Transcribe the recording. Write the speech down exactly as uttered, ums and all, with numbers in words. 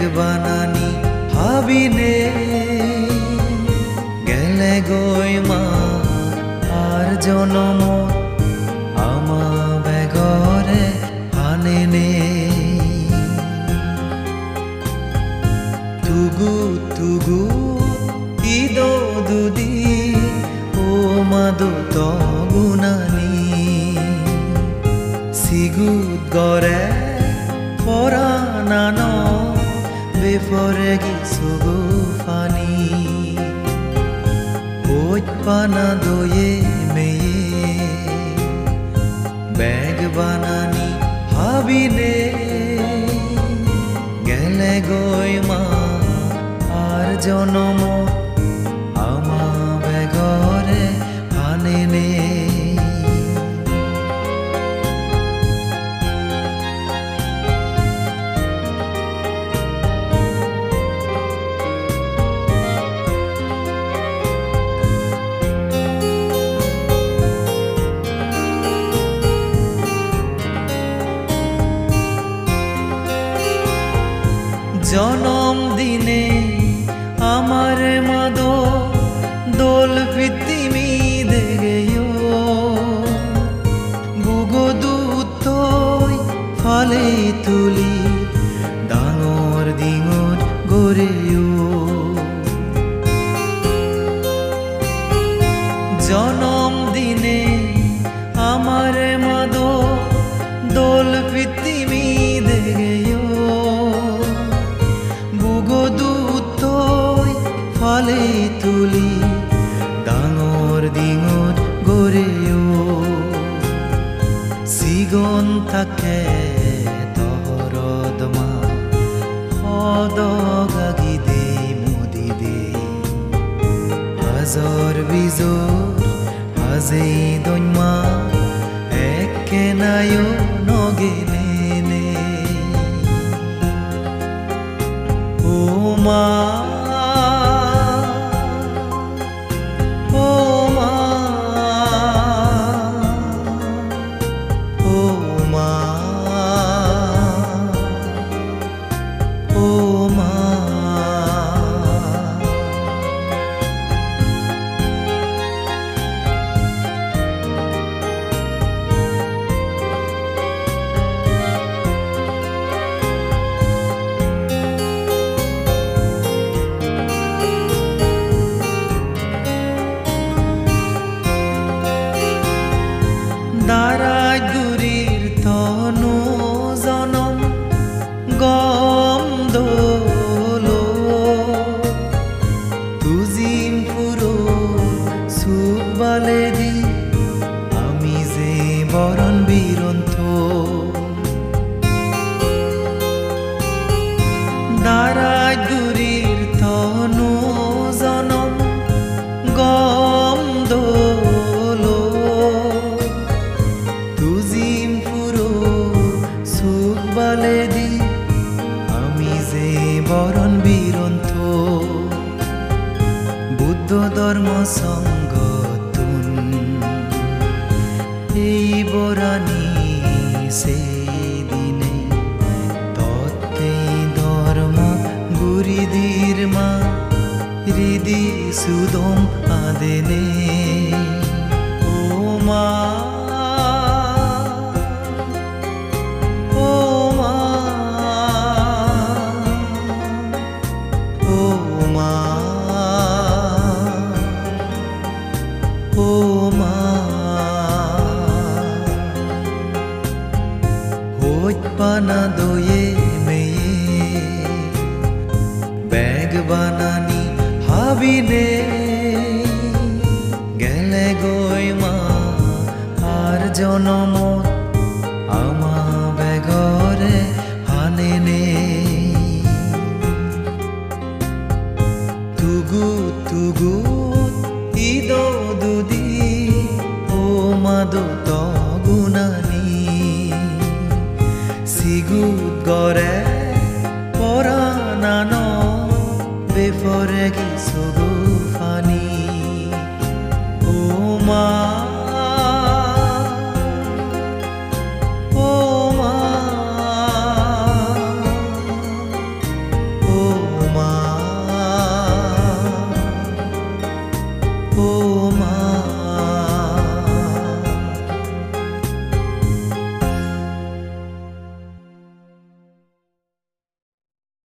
বানানি ভাবিনে গেলে গৈ মা আর জনম আমা বেগরে আনেনে তুগু তুগু ইদো দুদি ও মাদু তগুনানি সিগুত গরে পরানানো বেফরে গিসুগু ফানি ওই পানা দয়ে মেয়ে ব্যাগ বানানি ভাবিনে গেলে গৈ মা আর জনম আমা বেগরে আনেনে জনম দিনে আমার মাদো দোল পিতিমি দেগেয়ো বুগো দুতই ফালে তুলি ডাঙর ডিঙর গড়েও জনম দিনে আমার মাদো দোল পিতিমি দেগেয়ো ফালে তুলি ডাঙর ডিঙর গড়েও সিগন থাকে তহরদ মা সদগাগি দে মুদি দে হাজর বিজোর হাজে দৈমা একে নায়ো নগেনে ও মা দারাই গুরির তনু জনম গম দোলো তুজিম পুরো সুবালে দি আমি যে বরণ বিরন্ত দারাই গুরির তনু জনম গম দোলো বালে দি আমি যে বরণ বিরন্ত বুদ্ধ ধর্ম সঙ্গতুন এই বরানি সেই দিনে তত্তে ধর্ম গুরিদির মা হৃদি সুদম আদেনে ও মা পানা দয়ে মেয়ে ব্যাগ বানানি ভাবিনে গেলে গৈ মা আর জনম আমা বেগরে আনেনে তুগু তুগু ইদো দুদি ও মাদো তগুনানি সিগুত গরে পরানানো বেফরে গিসুগু